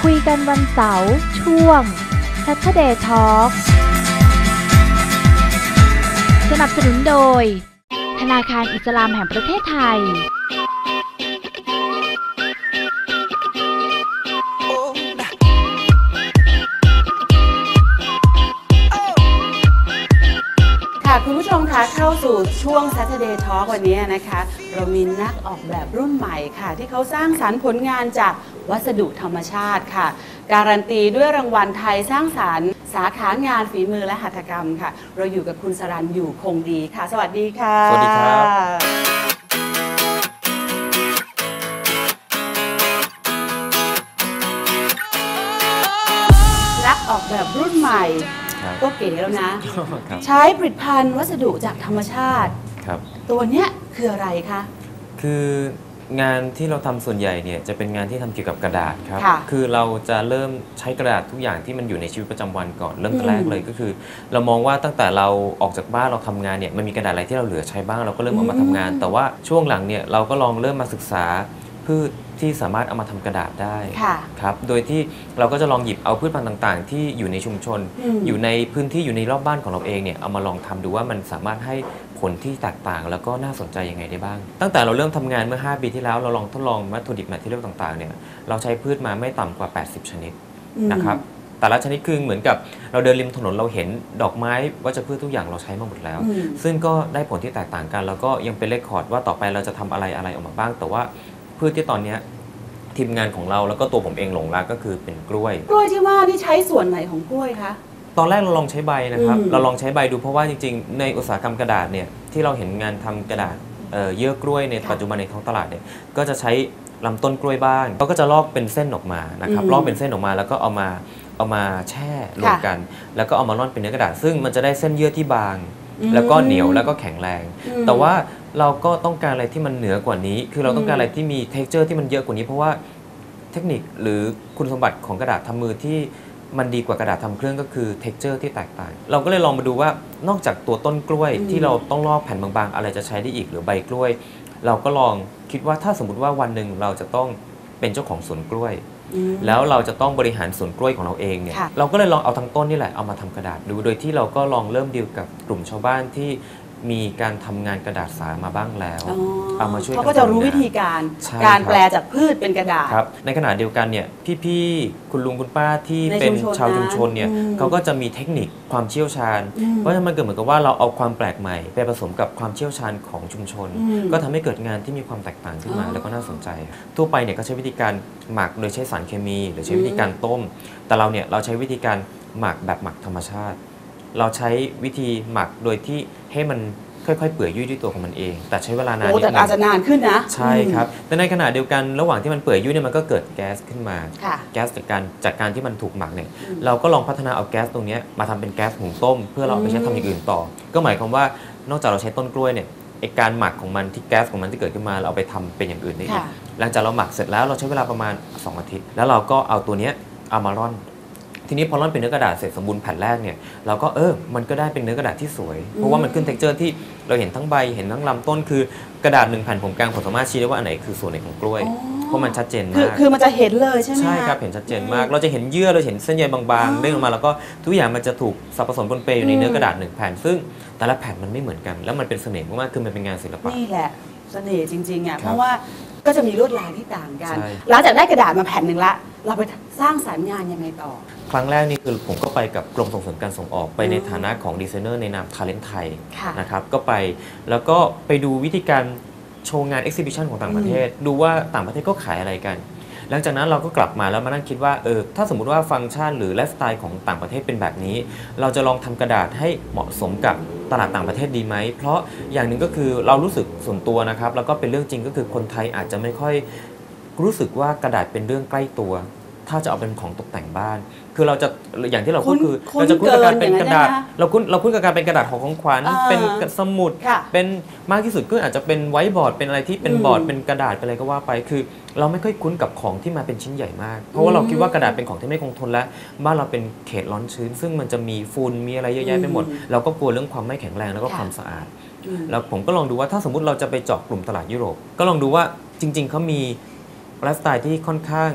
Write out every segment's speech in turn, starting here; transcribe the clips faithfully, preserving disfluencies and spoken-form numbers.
คุยกันวันเสาร์ช่วง Saturday Talk สนับสนุนโดยธนาคารอิสลามแห่งประเทศไทยคุณผู้ชมคะเข้าสู่ช่วง Saturday Talk วันนี้นะคะเรามีนักออกแบบรุ่นใหม่ค่ะที่เขาสร้างสรรค์ผลงานจากวัสดุธรรมชาติค่ะการันตีด้วยรางวัลไทยสร้างสรรค์สาขางานฝีมือและหัตถกรรมค่ะเราอยู่กับคุณสรัญอยู่คงดีค่ะสวัสดีค่ะสวัสดีครับนักออกแบบรุ่นใหม่ก็เก๋แล้วนะใช้ผลิตภัณฑ์วัสดุจากธรรมชาติครับตัวเนี้ยคืออะไรคะคืองานที่เราทำส่วนใหญ่เนี่ยจะเป็นงานที่ทำเกี่ยวกับกระดาษครับคือเราจะเริ่มใช้กระดาษทุกอย่างที่มันอยู่ในชีวิตประจำวันก่อนเริ่มแรกเลยก็คือเรามองว่าตั้งแต่เราออกจากบ้านเราทำงานเนี่ยมันมีกระดาษอะไรที่เราเหลือใช้บ้างเราก็เริ่มเอามาทำงานแต่ว่าช่วงหลังเนี่ยเราก็ลองเริ่มมาศึกษาพืชที่สามารถเอามาทำกระดาษได้ครับโดยที่เราก็จะลองหยิบเอาพืชพันธุ์ต่างๆที่อยู่ในชุมชน อ, อยู่ในพื้นที่อยู่ในรอบบ้านของเราเองเนี่ยเอามาลองทำดูว่ามันสามารถให้ผลที่แตกต่างแล้วก็น่าสนใจยังไงได้บ้างตั้งแต่เราเริ่มทำงานเมื่อห้าปีที่แล้วเราลองทดลองวัตถุดิบแมทเทอเรียลต่างๆเนี่ยเราใช้พืชมาไม่ต่ำกว่าแปดสิบชนิดนะครับแต่ละชนิดคือเหมือนกับเราเดินริมถนนเราเห็นดอกไม้วัชพืชทุกอย่างเราใช้มาหมดแล้วซึ่งก็ได้ผลที่แตกต่างกันแล้วก็ยังเป็นเรคคอร์ดว่าต่อไปเราจะทำอะไรอะไรออกมาบ้างแต่ว่าพืชที่ตอนนี้ทีมงานของเราแล้วก็ตัวผมเองหลงรักก็คือเป็นกล้วยกล้วยที่ว่านี่ใช้ส่วนไหนของกล้วยคะตอนแรกเราลองใช้ใบนะครับเราลองใช้ใบดูเพราะว่าจริงๆในอุตสาหกรรมกระดาษเนี่ยที่เราเห็นงานทำกระดาษเยื่อกล้วยในปัจจุบันในท้องตลาดเนี่ยก็จะใช้ลำต้นกล้วยบ้างเขาก็จะลอกเป็นเส้นออกมานะครับลอกเป็นเส้นออกมาแล้วก็เอามาเอามาแช่รวมกันแล้วก็เอามาร่อนเป็นเนื้อกระดาษซึ่งมันจะได้เส้นเยื่อที่บางแล้วก็เหนียวแล้วก็แข็งแรงแต่ว่าเราก็ต้องการอะไรที่มันเหนือกว่านี้คือเราต้องการอะไรที่มี texture ที่มันเยอะกว่านี้เพราะว่าเทคนิคหรือคุณสมบัติของกระดาษทำมือที่มันดีกว่ากระดาษทำเครื่องก็คือ texture ที่แตกต่างเราก็เลยลองมาดูว่านอกจากตัวต้นกล้วยที่เราต้องลอกแผ่นบางๆอะไรจะใช้ได้อีกหรือใบกล้วยเราก็ลองคิดว่าถ้าสมมติว่าวันหนึ่งเราจะต้องเป็นเจ้าของสวนกล้วยแล้วเราจะต้องบริหารสวนกล้วยของเราเองเนี่ยเราก็เลยลองเอาทั้งต้นนี่แหละเอามาทำกระดาษดูโดยที่เราก็ลองเริ่มดีลกับกลุ่มชาวบ้านที่มีการทำงานกระดาษสามาบ้างแล้วเอามาช่วยเขาก็จะรู้วิธีการการแปลจากพืชเป็นกระดาษครับในขณะเดียวกันเนี่ยพี่ๆคุณลุงคุณป้าที่เป็นชาวชุมชนเนี่ยเขาก็จะมีเทคนิคความเชี่ยวชาญเพราะฉะนั้นมันเกิดเหมือนกับว่าเราเอาความแปลกใหม่ไปผสมกับความเชี่ยวชาญของชุมชนก็ทำให้เกิดงานที่มีความแตกต่างขึ้นมาแล้วก็น่าสนใจทั่วไปเนี่ยก็ใช้วิธีการหมักโดยใช้สารเคมีหรือใช้วิธีการต้มแต่เราเนี่ยเราใช้วิธีการหมักแบบหมักธรรมชาติเราใช้วิธีหมักโดยที่ให้มันค่อยๆเปื่อยยุ่ยด้วยตัวของมันเองแต่ใช้เวลานานนิดนึงแต่อาจจะนานขึ้นนะใช่ครับแต่ในขณะเดียวกันระหว่างที่มันเปื่อยยุ่ยเนี่ยมันก็เกิดแก๊สขึ้นมาแก๊สจากการจากการที่มันถูกหมักเนี่ยเราก็ลองพัฒนาเอาแก๊สตรงนี้มาทำเป็นแก๊สหุงต้มเพื่อเราไปใช้ทำอย่างอื่นต่อก็หมายความว่านอกจากเราใช้ต้นกล้วยเนี่ยไอการหมักของมันที่แก๊สของมันที่เกิดขึ้นมาเราเอาไปทำเป็นอย่างอื่นได้อีกหลังจากเราหมักเสร็จแล้วเราใช้เวลาประมาณสองอาทิตย์แล้วเราก็เอาตัวนี้เอามาร่อนทีนี้พอร่อนเป็นเนื้อกระดาษเสร็จสมบูรณ์แผ่นแรกเนี่ยเราก็เออมันก็ได้เป็นเนื้อกระดาษที่สวยเพราะว่ามันขึ้น texture ที่เราเห็นทั้งใบเห็นทั้งลำต้นคือกระดาษหนึ่งแผ่นผมกลางผมสามารถชี้ได้ว่าอันไหนคือส่วนไหนของกล้วยเพราะมันชัดเจนมากคือมันจะเห็นเลยใช่ไหมใช่ครับเห็นชัดเจนมากเราจะเห็นเยื่อเราเห็นเส้นใยบางๆเด้งออกมาแล้วก็ทุกอย่างมันจะถูกสับผสมปนเปอยู่ในเนื้อกระดาษหนึ่งแผ่นซึ่งแต่ละแผ่นมันไม่เหมือนกันแล้วมันเป็นเสน่ห์มากๆคือมันเป็นงานศิลปะนี่แหละเสน่ห์จริงๆอ่ะเพราะว่าก็จะมีลวดลายที่ต่างกันหลังจากได้กระดาษมาแผ่นหนึ่งละเราไปสร้างสรรค์งานยังไงต่อครั้งแรกนี่คือผมก็ไปกับกรมส่งเสริมการส่งออกไปในฐานะของดีไซเนอร์ในนาม Talent ไทยนะครับก็ไปแล้วก็ไปดูวิธีการโชว์งาน Exhibition ของต่างประเทศดูว่าต่างประเทศก็ขายอะไรกันหลังจากนั้นเราก็กลับมาแล้วมานั่งคิดว่าเออถ้าสมมุติว่าฟังก์ชันหรือไลฟ์สไตล์ของต่างประเทศเป็นแบบนี้เราจะลองทำกระดาษให้เหมาะสมกับตลาดต่างประเทศดีไหมเพราะอย่างหนึ่งก็คือเรารู้สึกส่วนตัวนะครับแล้วก็เป็นเรื่องจริงก็คือคนไทยอาจจะไม่ค่อยรู้สึกว่ากระดาษเป็นเรื่องใกล้ตัวถ้าจะเอาเป็นของตกแต่งบ้านคือเราจะอย่างที่เราพูดคือเราจะคุ้นกับการเป็นกระดาษเราคุ้นเราคุ้นกับการเป็นกระดาษของของขวัญเป็นสมุดเป็นมากที่สุดก็อาจจะเป็นไวท์บอร์ดเป็นอะไรที่เป็นบอร์ดเป็นกระดาษเป็นอะไรก็ว่าไปคือเราไม่ค่อยคุ้นกับของที่มาเป็นชิ้นใหญ่มากเพราะว่าเราคิดว่ากระดาษเป็นของที่ไม่คงทนและบ้านเราเป็นเขตร้อนชื้นซึ่งมันจะมีฝุ่นมีอะไรเยอะแยะไปหมดเราก็กลัวเรื่องความไม่แข็งแรงแล้วก็ความสะอาดแล้วผมก็ลองดูว่าถ้าสมมติเราจะไปเจาะกลุ่มตลาดยุโรปก็ลองดูว่าจริงๆเขามีไลฟ์สไตล์ที่ค่อนข้าง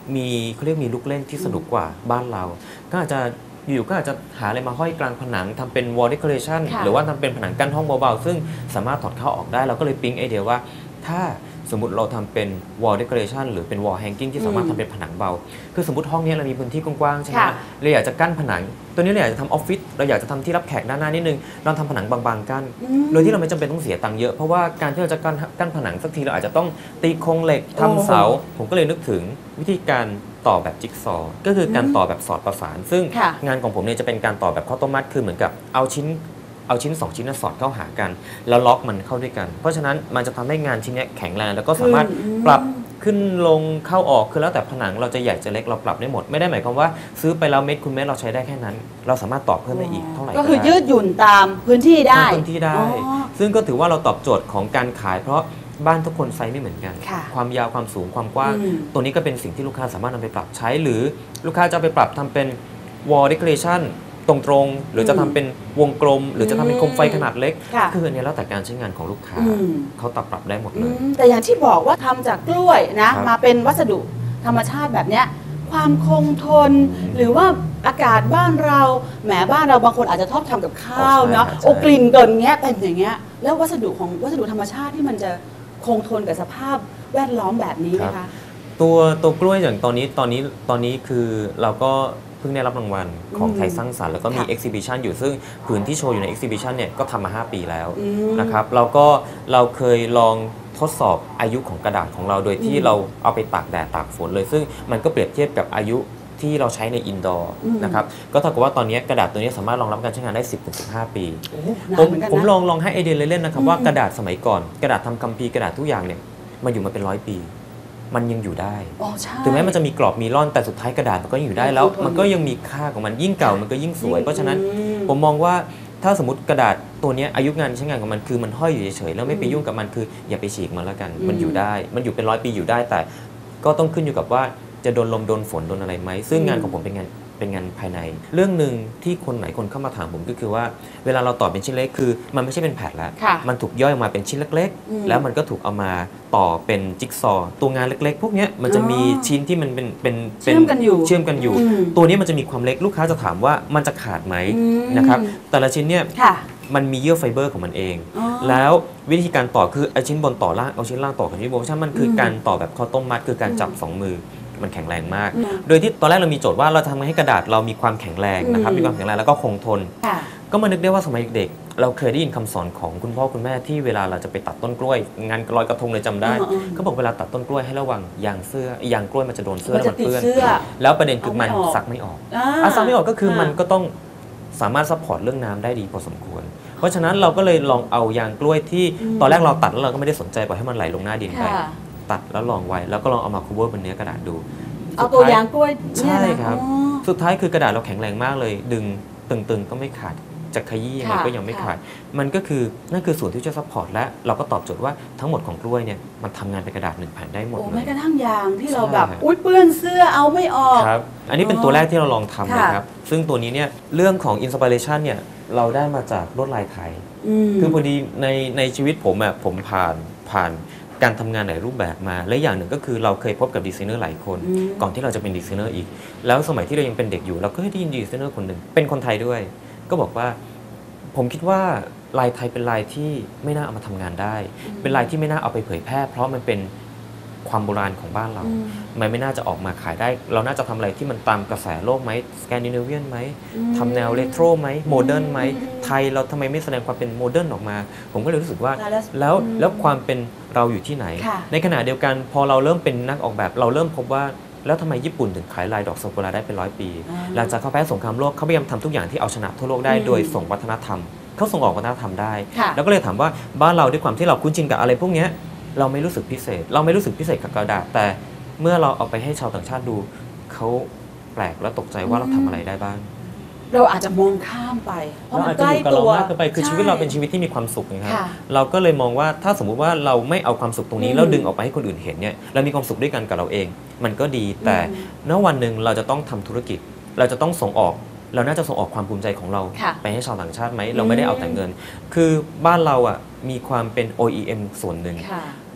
มีเขาเรียกมีลูกเล่นที่สนุกกว่าบ้านเรา ก็อาจจะอยู่ก็อาจจะหาอะไรมาห้อยกลางผนังทำเป็น wall decoration หรือว่าทำเป็นผนังกั้นห้องเบาๆซึ่งสามารถถอดเข้าออกได้เราก็เลยปิ๊งไอเดียว่าถ้าสมมติเราทำเป็น wall decoration หรือเป็น wall hanging ที่สามารถทำเป็นผนังเบาคือสมมติห้องนี้เรามีพื้นที่กว้างๆใช่ไหมเราอยากจะกั้นผนังตัวนี้เราอยากจะทำออฟฟิศเราอยากจะทำที่รับแขกด้านหน้านิดนึงเราทำผนังบางๆกั้นโดยที่เราไม่จำเป็นต้องเสียตังค์เยอะเพราะว่าการที่เราจะกั้นกั้นผนังสักทีเราอาจจะต้องตีโครงเหล็กทำเสาผมก็เลยนึกถึงวิธีการต่อแบบจิ๊กซอว์ก็คือการต่อแบบสอดประสานซึ่งงานของผมเนี่ยจะเป็นการต่อแบบข้าวต้มมัดคือเหมือนกับเอาชิ้นเอาชิ้นสองชิ้นสอดเข้าหากันแล้วล็อกมันเข้าด้วยกันเพราะฉะนั้นมันจะทำให้งานชิ้นนี้แข็งแรงแล้วก็สามารถปรับขึ้นลงเข้าออกคือแล้วแต่ผนังเราจะใหญ่จะเล็กเราปรับได้หมดไม่ได้หมายความว่าซื้อไปแล้วเม็ดคุณเม็ดเราใช้ได้แค่นั้นเราสามารถต่อเพิ่มได้อีกเท่าไหร่ก็คือยืดหยุ่นตามพื้นที่ได้พื้นที่ได้ซึ่งก็ถือว่าเราตอบโจทย์ของการขายเพราะบ้านทุกคนไซส์ไม่เหมือนกันความยาวความสูงความกว้างตัวนี้ก็เป็นสิ่งที่ลูกค้าสามารถนำไปปรับใช้หรือลูกค้าจะไปปรับทำเป็น wall decoration ตรงๆหรือจะทำเป็นวงกลมหรือจะทำเป็นโคมไฟขนาดเล็กคืออันนี้แล้วแต่การใช้งานของลูกค้าเขาตัดปรับได้หมดเลยแต่อย่างที่บอกว่าทำจากกล้วยนะมาเป็นวัสดุธรรมชาติแบบนี้ความคงทนหรือว่าอากาศบ้านเราแหมบ้านเราบางคนอาจจะชอบทำกับข้าวเนาะโอกลิ่นเกินเงี้ยเป็นอย่างเงี้ยแล้ววัสดุของวัสดุธรรมชาติที่มันจะคงทนกับสภาพแวดล้อมแบบนี้นะคะตัวตัวกล้วยอย่างตอนนี้ตอนนี้ตอนนี้คือเราก็เพิ่งได้รับรางวัลของไทยสร้างสรรค์แล้วก็มี exhibition อยู่ซึ่งผืนที่โชว์อยู่ใน exhibition เนี่ยก็ทำมาห้าปีแล้วนะครับเราก็เราเคยลองทดสอบอายุของกระดาษของเราโดยที่เราเอาไปตากแดดตากฝนเลยซึ่งมันก็เปรียบเทียบกับอายุที่เราใช้ในอินดอร์นะครับก็เท่ากับว่าตอนนี้กระดาษตัวนี้สามารถรองรับการใช้งานได้ สิบถึงสิบห้า ปีผมผมลองลองให้ไอเดียเล่นๆนะครับว่ากระดาษสมัยก่อนกระดาษทำคัมภีร์กระดาษทุกอย่างเนี่ยมันอยู่มาเป็นร้อยปีมันยังอยู่ได้ถึงแม้มันจะมีกรอบมีร่อนแต่สุดท้ายกระดาษมันก็อยู่ได้แล้วมันก็ยังมีค่าของมันยิ่งเก่ามันก็ยิ่งสวยเพราะฉะนั้นผมมองว่าถ้าสมมติกระดาษตัวนี้อายุงานใช้งานของมันคือมันห้อยอยู่เฉยๆแล้วไม่ไปยุ่งกับมันคืออย่าไปฉีกมันแล้วกันมันอยู่ได้มันอยู่เป็นร้อยปีอยู่ได้แต่ก็ต้องขึ้นอยู่กับว่าจะโดนลมโดนฝนโดนอะไรไหมซึ่งงานของผมเป็นงานเป็นงานภายในเรื่องหนึ่งที่คนหลายคนเข้ามาถามผมก็คือว่าเวลาเราต่อเป็นชิ้นเล็กคือมันไม่ใช่เป็นแผ่นแล้วมันถูกย่อยออกมาเป็นชิ้นเล็กๆแล้วมันก็ถูกเอามาต่อเป็นจิ๊กซอว์ตัวงานเล็กๆพวกนี้มันจะมีชิ้นที่มันเป็นเป็นเชื่อมกันอยู่เชื่อมกันอยู่ตัวนี้มันจะมีความเล็กลูกค้าจะถามว่ามันจะขาดไหมนะครับแต่ละชิ้นเนี่ยมันมีเยื่อไฟเบอร์ของมันเองแล้ววิธีการต่อคือไอชิ้นบนต่อล่างเอาชิ้นล่างต่อกับชิ้นบนเพราะฉะนั้นมันคือการต่อแบบข้าวต้มมัดคือการจับสองมือมันแข็งแรงมากโดยที่ตอนแรกเรามีโจทย์ว่าเราทำให้กระดาษเรามีความแข็งแรงนะครับมีความแข็งแรงแล้วก็คงทนก็มานึกได้ว่าสมัยเด็กเราเคยได้ยินคำสอนของคุณพ่อคุณแม่ที่เวลาเราจะไปตัดต้นกล้วยงานลอยกระทงเลยจำได้เขาบอกเวลาตัดต้นกล้วยให้ระวังยางเสื้อยางกล้วยมันจะโดนเสื้อแล้วมันเปื้อนแล้วประเด็นคือมันซักไม่ออกอ่ะซักไม่ออกก็คือมันก็ต้องสามารถซัพพอร์ตเรื่องน้ำได้ดีพอสมควรเพราะฉะนั้นเราก็เลยลองเอายางกล้วยที่ตอนแรกเราตัดแล้วเราก็ไม่ได้สนใจปล่อยให้มันไหลลงหน้าดินไปตัดแล้วลองไว้แล้วก็ลองเอามาคูเวอร์บนเนื้อกระดาษดูเอาตัวยางกล้วยใช่ครับสุดท้ายคือกระดาษเราแข็งแรงมากเลยดึงตึงๆก็ไม่ขาดจะขยี้ยังไงก็ยังไม่ขาดมันก็คือนั่นคือส่วนที่จะซัพพอร์ตและเราก็ตอบโจทย์ว่าทั้งหมดของกล้วยเนี่ยมันทำงานเป็นกระดาษหนึ่งแผ่นได้หมดเลยแม้กระทั่งยางที่เราแบบอุ้ยเปื้อนเสื้อเอาไม่ออกครับอันนี้เป็นตัวแรกที่เราลองทำนะครับซึ่งตัวนี้เนี่ยเรื่องของอินสปิเรชันเนี่ยเราได้มาจากลวดลายไทยคือพอดีในในชีวิตผมอ่ะผมผ่านผ่านการทำงานหลายรูปแบบมาและอย่างหนึ่งก็คือเราเคยพบกับดีไซเนอร์หลายคนก่อนที่เราจะเป็นดีไซเนอร์อีกแล้วสมัยที่เรายังเป็นเด็กอยู่เราก็ได้ยินดีไซเนอร์คนหนึ่งเป็นคนไทยด้วยก็บอกว่าผมคิดว่าลายไทยเป็นลายที่ไม่น่าเอามาทำงานได้เป็นลายที่ไม่น่าเอาไปเผยแพร่เพราะมันเป็นความโบราณของบ้านเรามันไม่น่าจะออกมาขายได้เราน่าจะทำอะไรที่มันตามกระแสโลกไหมสแกนดิเนเวียนไหมทำแนวเรโทรไหมโมเดิร์นไหมไทยเราทำไมไม่แสดงความเป็นโมเดิร์นออกมาผมก็เลยรู้สึกว่าแล้วแล้วความเป็นเราอยู่ที่ไหนในขณะเดียวกันพอเราเริ่มเป็นนักออกแบบเราเริ่มพบว่าแล้วทำไมญี่ปุ่นถึงขายลายดอกซากุระได้เป็นร้อยปีหลังจากเขาแพ้สงครามโลกเขาพยายามทำทุกอย่างที่เอาชนะทั่วโลกได้โดยส่งวัฒนธรรมเขาส่งออกวัฒนธรรมได้แล้วก็เลยถามว่าบ้านเราด้วยความที่เราคุ้นชินกับอะไรพวกนี้เราไม่รู้สึกพิเศษเราไม่รู้สึกพิเศษกับกระดาษแต่เมื่อเราเอาไปให้ชาวต่างชาติดูเขาแปลกและตกใจว่าเราทำอะไรได้บ้างเราอาจจะมองข้ามไปเพราะมันใกล้ตัวมากเกินไปคือชีวิตเราเป็นชีวิตที่มีความสุขนะครับเราก็เลยมองว่าถ้าสมมุติว่าเราไม่เอาความสุขตรงนี้แล้วดึงออกไปให้คนอื่นเห็นเนี่ยเรามีความสุขด้วยกันกับเราเองมันก็ดีแต่ณวันหนึ่งเราจะต้องทำธุรกิจเราจะต้องส่งออกเราน่าจะส่งออกความภูมิใจของเราไปให้ชาวต่างชาติไหมเราไม่ได้เอาแต่เงินคือบ้านเราอ่ะมีความเป็น โอ อี เอ็ม ส่วนหนึ่ง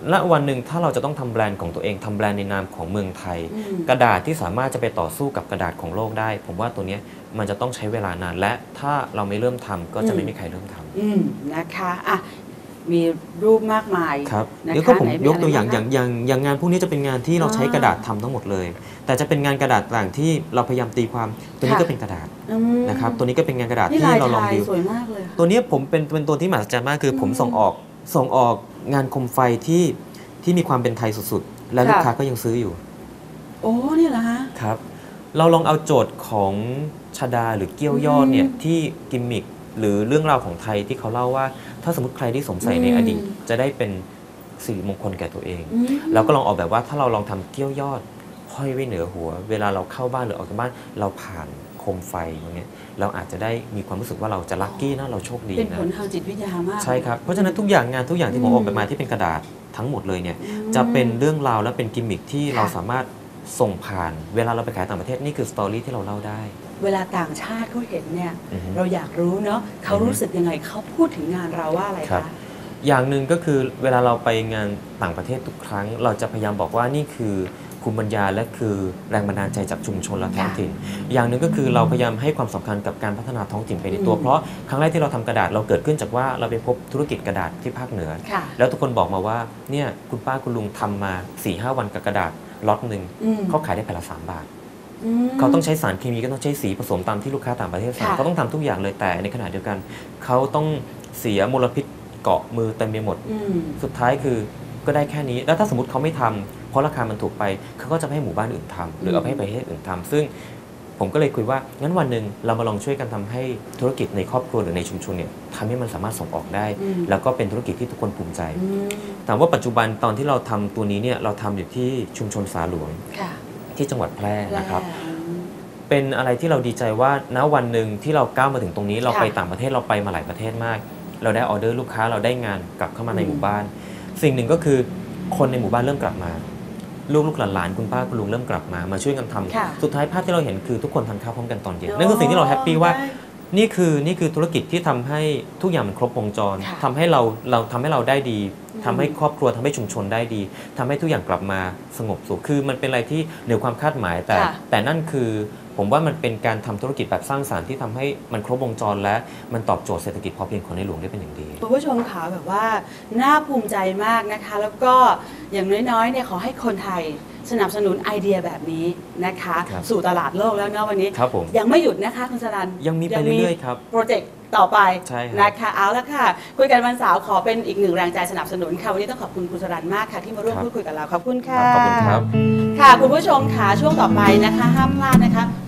ณวันหนึ่งถ้าเราจะต้องทำแบรนด์ของตัวเองทำแบรนด์ในนามของเมืองไทยอืมกระดาษที่สามารถจะไปต่อสู้กับกระดาษของโลกได้ ผมว่าตัวเนี้ยมันจะต้องใช้เวลานานและถ้าเราไม่เริ่มทำก็จะไม่มีใครเริ่มทำอืมนะคะอ่ะมีรูปมากมายครับนะคะเดี๋ยวก็ผมไหนยกตัวอย่างะไรอย่างอย่างอย่างงานพวกนี้จะเป็นงานที่เราใช้อ่ากระดาษทำทั้งหมดเลย แต่จะเป็นงานกระดาษต่างที่เราพยายามตีความตัวนี้ค่ะก็เป็นกระดาษอืมนะครับตัวนี้ก็เป็นงานกระดาษนี่ที่ลายเราลองไทยดูสวยมากเลยค่ะตัวนี้ผมเป็นเป็นตัวที่มหัศจรรย์มากคือผมอืมส่งออกส่งออกงานคมไฟที่ที่มีความเป็นไทยสุดๆ และค่ะลูกค้าก็ยังซื้ออยู่โอ้นี่เหรอฮะครับเราลองเอาโจทย์ของชาดาหรือเกี้ยวยอดเนี่ยอืมที่กิมมิคหรือเรื่องราวของไทยที่เขาเล่าว่า ถ้าสมมติใครที่สวมใส่ในอืมอดีต จะได้เป็นสิริมงคลแก่ตัวเองอืมแล้วก็ลองออกแบบว่าถ้าเราลองทำเกี้ยวยอดห้อยไว้เหนือหัว เวลาเราเข้าบ้านหรือออกจากบ้านเราผ่านโคมไฟอย่างเงี้ยเราอาจจะได้มีความรู้สึกว่าเราจะลัคกี้นะเราโชคดีเป็นนะผลทางจิตวิทยามากใช่ครับเพราะฉะนั้นทุกอย่างงานทุกอย่างที่ผมอืมออกแบบมาที่เป็นกระดาษทั้งหมดเลยเนี่ยอืมจะเป็นเรื่องราวและเป็นกิมมิคที่ค่ะเราสามารถส่งผ่าน เวลาเราไปขายต่างประเทศนี่คือสตอรี่ที่เราเล่าได้เวลาต่างชาติเขาเห็นเนี่ยอือฮึเราอยากรู้เนาะเขาอือฮึรู้สึกยังไงเขาพูดถึงงานเราว่าอะไรครับคะอย่างหนึ่งก็คือเวลาเราไปงานต่างประเทศทุกครั้ง เราจะพยายามบอกว่านี่คือภูมิปัญญาและคือแรงบันดาลใจจากชุมชนและท้องถิ่น อย่างหนึ่งก็คือเราพยายามให้ความสำคัญกับการพัฒนาท้องถิ่นไปในตัวอืมเพราะครั้งแรกที่เราทำกระดาษเราเกิดขึ้นจากว่าเราไปพบธุรกิจกระดาษที่ภาคเหนือค่ะแล้วทุกคนบอกมาว่าเนี่ยคุณป้าคุณลุงทำมา สี่ห้า วันกับกระดาษล็อตหนึ่งอืมเขาขายได้แผ่นละสามบาทอืมเขาต้องใช้สารเคมีก็ต้องใช้สีผสมตามที่ลูกค้าต่างประเทศสั่งค่ะเขาต้องทำทุกอย่างเลยแต่ในขณะเดียวกัน เขาต้องเสียมลพิษเกาะมือเต็มไปหมดอืมสุดท้ายคือก็ได้แค่นี้ แล้วถ้าสมมติเขาไม่ทำเพราะราคามันถูกไป เขาก็จะไม่ให้หมู่บ้านอื่นทำหรือเอาไปให้ประเทศอื่นทำซึ่งผมก็เลยคุยว่างั้นวันหนึ่งเรามาลองช่วยกันทำให้ธุรกิจในครอบครัวหรือในชุมชนเนี่ยทำให้มันสามารถส่งออกได้อืมแล้วก็เป็นธุรกิจที่ทุกคนภูมิใจอืมถามว่าปัจจุบันตอนที่เราทำตัวนี้เนี่ยเราทำอยู่ที่ชุมชนสาหลวงค่ะที่จังหวัดแพร่นะครับแล้วเป็นอะไรที่เราดีใจว่าณวันหนึ่งที่เราก้าวมาถึงตรงนี้เราค่ะไปต่างประเทศเราไปมาหลายประเทศมาก เราได้ออเดอร์ลูกค้าเราได้งานกลับเข้ามาในอืมหมู่บ้าน สิ่งหนึ่งก็คือคนในหมู่บ้านเริ่มกลับมา ลูกลูกหลานๆคุณป้าคุณลุงเริ่มกลับมามาช่วยกันทำค่ะสุดท้ายภาพที่เราเห็นคือทุกคนทานข้าวพร้อมกันตอนเย็นโอ้นั่นคือสิ่งที่เราแฮปปี้ว่าได้นี่คือนี่คือธุรกิจที่ทำให้ทุกอย่างมันครบวงจรค่ะทำให้เราเราทำให้เราได้ดีอืมทำให้ครอบครัวทำให้ชุมชนได้ดีทำให้ทุกอย่างกลับมาสงบสุขคือมันเป็นอะไรที่เหนือความคาดหมายแต่ค่ะแต่นั่นคือผมว่ามันเป็นการทำธุรกิจแบบสร้างสรรค์ที่ทำให้มันครบวงจรและมันตอบโจทย์เศรษฐกิจพอเพียงของในหลวงได้เป็นอย่างดีคุณผู้ชมขาแบบว่าน่าภูมิใจมากนะคะ แล้วก็อย่างน้อยๆเนี่ยขอให้คนไทยสนับสนุนไอเดียแบบนี้นะคะครับสู่ตลาดโลกแล้วเนาะวันนี้ครับผมยังไม่หยุดนะคะคุณสรันยังมีไปเรื่อยๆครับโปรเจกต์ต่อไปใช่ครับนะคะเอาละค่ะ คุยกันวันเสาร์ขอเป็นอีกหนึ่งแรงใจสนับสนุนค่ะวันนี้ต้องขอบคุณคุณสรันมากค่ะที่มาร่วมพูดคุยกับเราขอบคุณค่ะขอบคุณครับค่ะคุณผู้ชมค่ะช่วงต่อไปนะคะ ห้ามพลาดนะคะ